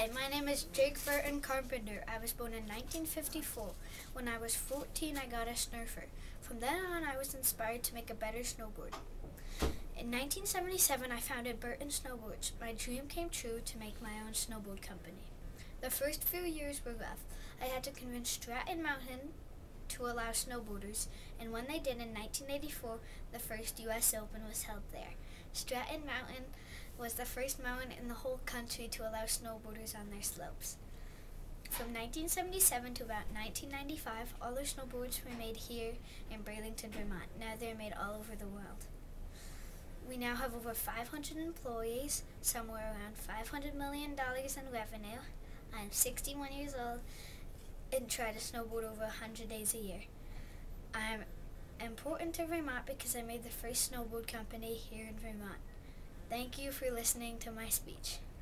Hi, my name is Jake Burton Carpenter. I was born in 1954. When I was 14, I got a Snurfer. From then on, I was inspired to make a better snowboard. In 1977, I founded Burton Snowboards. My dream came true to make my own snowboard company. The first few years were rough. I had to convince Stratton Mountain to allow snowboarders, and when they did in 1984, the first U.S. Open was held there. Stratton Mountain was the first mountain in the whole country to allow snowboarders on their slopes. From 1977 to about 1995, all the snowboards were made here in Burlington, Vermont. Now they're made all over the world. We now have over 500 employees, somewhere around $500 million in revenue. I'm 61 years old and try to snowboard over 100 days a year. I'm important to Vermont because I made the first snowboard company here in Vermont. Thank you for listening to my speech.